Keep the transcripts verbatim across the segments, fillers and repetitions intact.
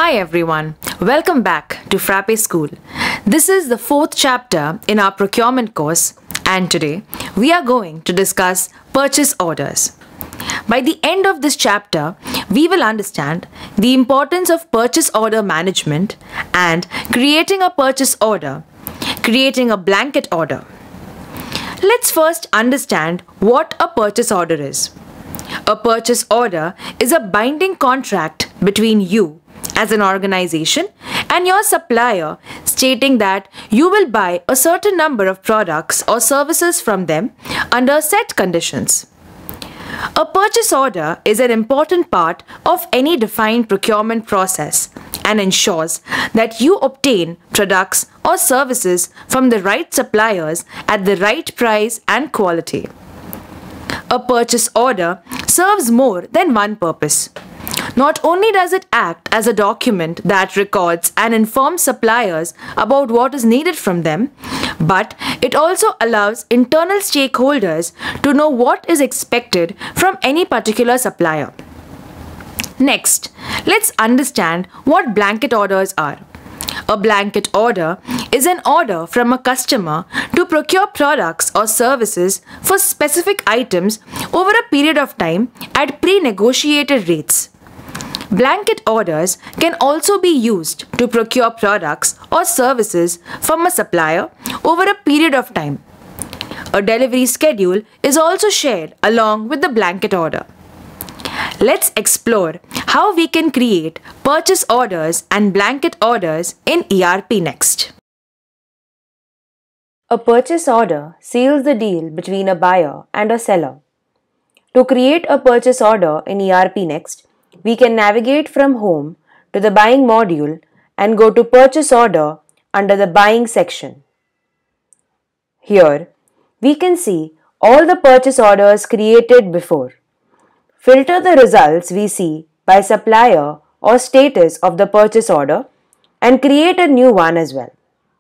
Hi everyone, welcome back to Frappe School. This is the fourth chapter in our procurement course, and today we are going to discuss purchase orders. By the end of this chapter, we will understand the importance of purchase order management and creating a purchase order, creating a blanket order. Let's first understand what a purchase order is. A purchase order is a binding contract between you as an organization and your supplier stating that you will buy a certain number of products or services from them under set conditions. A purchase order is an important part of any defined procurement process and ensures that you obtain products or services from the right suppliers at the right price and quality. A purchase order serves more than one purpose. Not only does it act as a document that records and informs suppliers about what is needed from them, but it also allows internal stakeholders to know what is expected from any particular supplier. Next, let's understand what blanket orders are. A blanket order is an order from a customer to procure products or services for specific items over a period of time at pre-negotiated rates. Blanket orders can also be used to procure products or services from a supplier over a period of time. A delivery schedule is also shared along with the blanket order. Let's explore how we can create purchase orders and blanket orders in E R P next. A purchase order seals the deal between a buyer and a seller. To create a purchase order in E R P next, we can navigate from Home to the Buying module and go to Purchase Order under the Buying section. Here, we can see all the purchase orders created before. Filter the results we see by supplier or status of the purchase order and create a new one as well.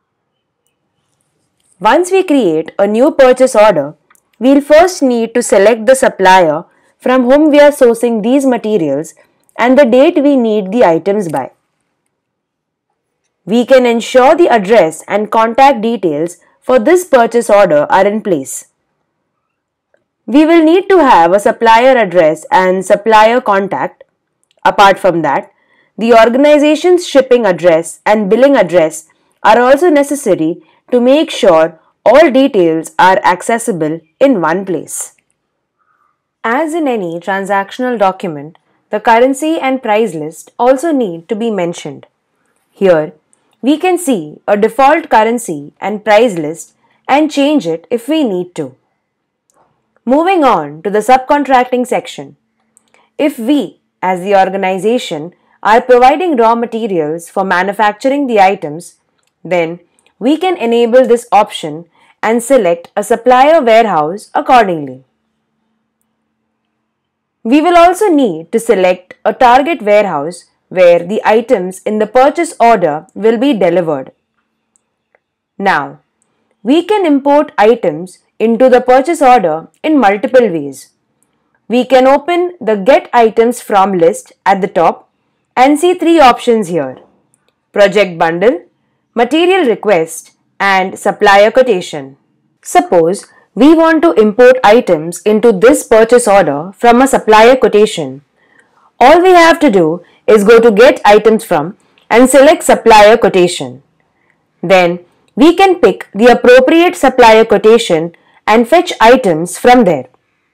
Once we create a new purchase order, we'll first need to select the supplier from whom we are sourcing these materials and the date we need the items by. We can ensure the address and contact details for this purchase order are in place. We will need to have a supplier address and supplier contact. Apart from that, the organization's shipping address and billing address are also necessary to make sure all details are accessible in one place. As in any transactional document, the currency and price list also need to be mentioned. Here, we can see a default currency and price list and change it if we need to. Moving on to the subcontracting section. If we, as the organization, are providing raw materials for manufacturing the items, then we can enable this option and select a supplier warehouse accordingly. We will also need to select a target warehouse where the items in the purchase order will be delivered. Now, we can import items into the purchase order in multiple ways. We can open the Get Items From list at the top and see three options here: Project Bundle, Material Request, and Supplier Quotation. Suppose we want to import items into this purchase order from a supplier quotation. All we have to do is go to Get Items From and select Supplier Quotation. Then we can pick the appropriate supplier quotation and fetch items from there.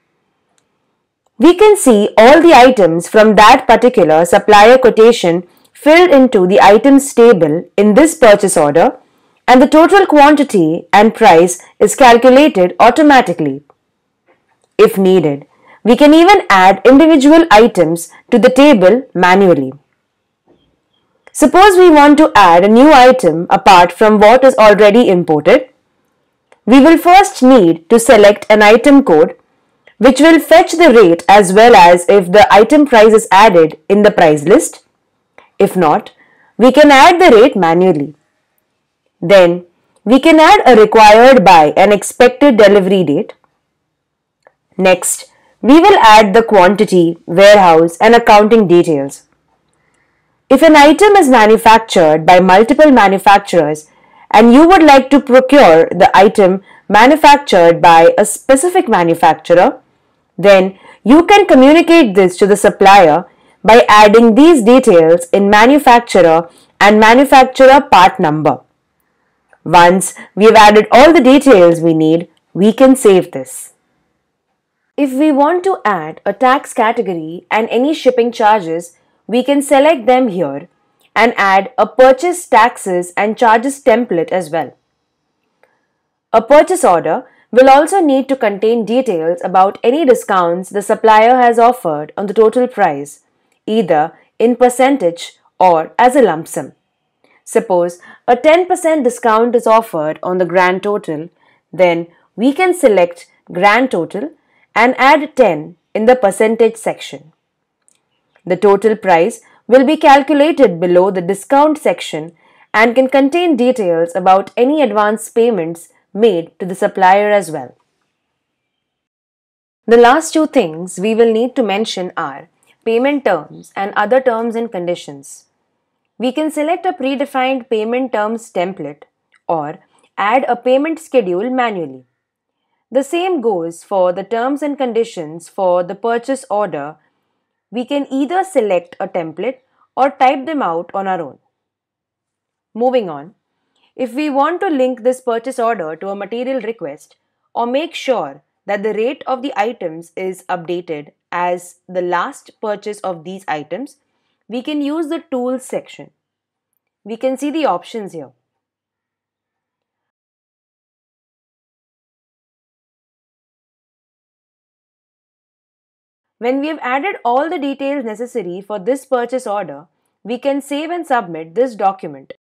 We can see all the items from that particular supplier quotation filled into the items table in this purchase order, and the total quantity and price is calculated automatically. If needed, we can even add individual items to the table manually. Suppose we want to add a new item apart from what is already imported. We will first need to select an item code, which will fetch the rate as well as if the item price is added in the price list. If not, we can add the rate manually. Then, we can add a required by and expected delivery date. Next, we will add the quantity, warehouse, and accounting details. If an item is manufactured by multiple manufacturers and you would like to procure the item manufactured by a specific manufacturer, then you can communicate this to the supplier by adding these details in manufacturer and manufacturer part number. Once we have added all the details we need, we can save this. If we want to add a tax category and any shipping charges, we can select them here and add a purchase taxes and charges template as well. A purchase order will also need to contain details about any discounts the supplier has offered on the total price, either in percentage or as a lump sum. Suppose a ten percent discount is offered on the grand total, then we can select grand total and add ten in the percentage section. The total price will be calculated below the discount section and can contain details about any advance payments made to the supplier as well. The last two things we will need to mention are payment terms and other terms and conditions. We can select a predefined payment terms template or add a payment schedule manually. The same goes for the terms and conditions for the purchase order. We can either select a template or type them out on our own. Moving on, if we want to link this purchase order to a material request or make sure that the rate of the items is updated as the last purchase of these items, we can use the Tools section. We can see the options here. When we have added all the details necessary for this purchase order, we can save and submit this document.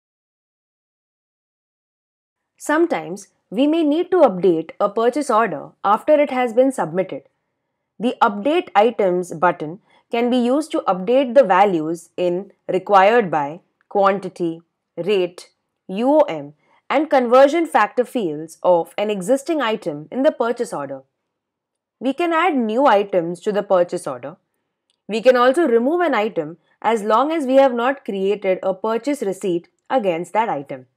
Sometimes we may need to update a purchase order after it has been submitted. The Update Items button can be used to update the values in Required By, Quantity, Rate, U O M, and Conversion Factor fields of an existing item in the purchase order. We can add new items to the purchase order. We can also remove an item as long as we have not created a purchase receipt against that item.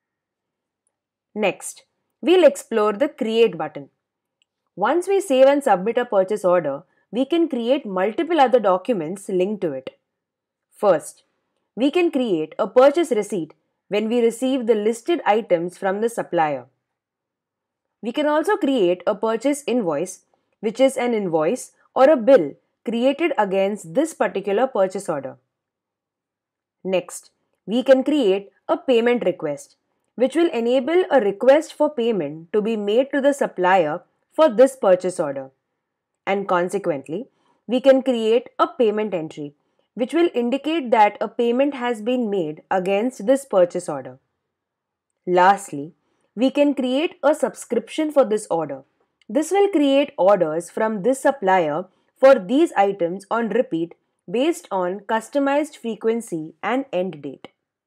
Next, we'll explore the Create button. Once we save and submit a purchase order, we can create multiple other documents linked to it. First, we can create a purchase receipt when we receive the listed items from the supplier. We can also create a purchase invoice, which is an invoice or a bill created against this particular purchase order. Next, we can create a payment request, which will enable a request for payment to be made to the supplier for this purchase order. And consequently, we can create a payment entry, which will indicate that a payment has been made against this purchase order. Lastly, we can create a subscription for this order. This will create orders from this supplier for these items on repeat based on customized frequency and end date.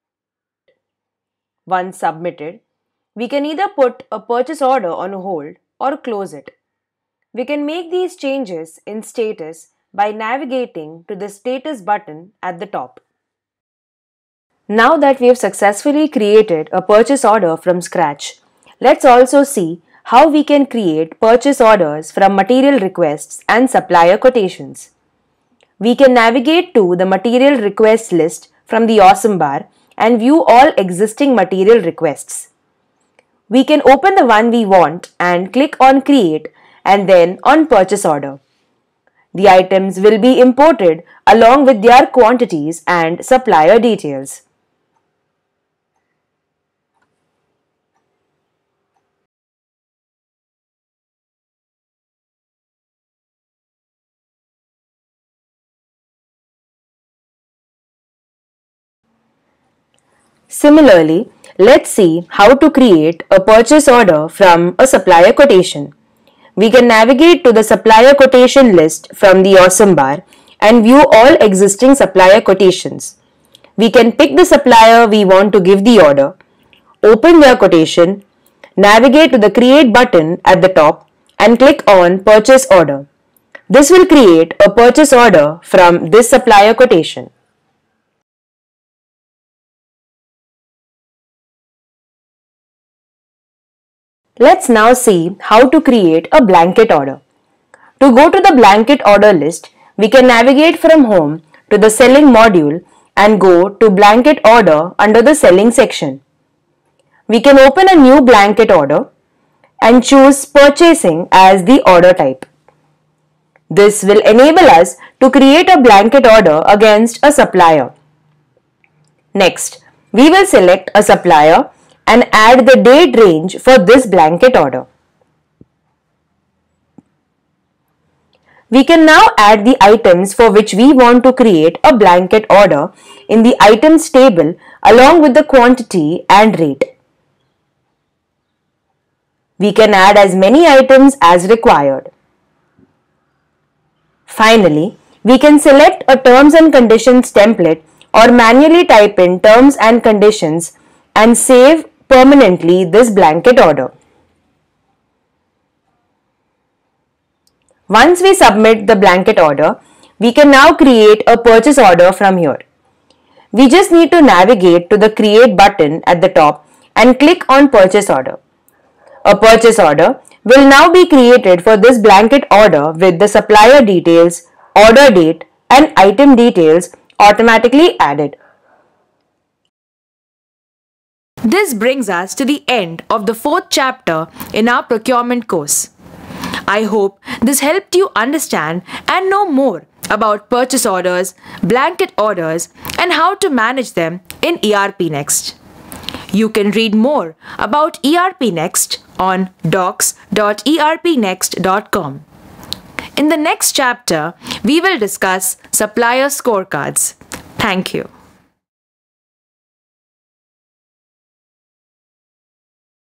Once submitted, we can either put a purchase order on hold or close it. We can make these changes in status by navigating to the status button at the top. Now that we have successfully created a purchase order from scratch, let's also see how we can create purchase orders from material requests and supplier quotations. We can navigate to the material request list from the Awesome bar and view all existing material requests. We can open the one we want and click on Create and then on Purchase Order. The items will be imported along with their quantities and supplier details. Similarly, let's see how to create a purchase order from a supplier quotation. We can navigate to the supplier quotation list from the Awesome bar and view all existing supplier quotations. We can pick the supplier we want to give the order, open their quotation, navigate to the Create button at the top and click on Purchase Order. This will create a purchase order from this supplier quotation. Let's now see how to create a blanket order. To go to the blanket order list, we can navigate from home to the selling module and go to blanket order under the selling section. We can open a new blanket order and choose purchasing as the order type. This will enable us to create a blanket order against a supplier. Next, we will select a supplier and add the date range for this blanket order. We can now add the items for which we want to create a blanket order in the items table along with the quantity and rate. We can add as many items as required. Finally, we can select a terms and conditions template or manually type in terms and conditions and save permanently this blanket order. Once we submit the blanket order, we can now create a purchase order from here. We just need to navigate to the Create button at the top and click on Purchase Order. A purchase order will now be created for this blanket order with the supplier details, order date, and item details automatically added. This brings us to the end of the fourth chapter in our procurement course. I hope this helped you understand and know more about purchase orders, blanket orders, and how to manage them in E R P Next. You can read more about E R P Next on docs dot e r p next dot com. In the next chapter, we will discuss supplier scorecards. Thank you.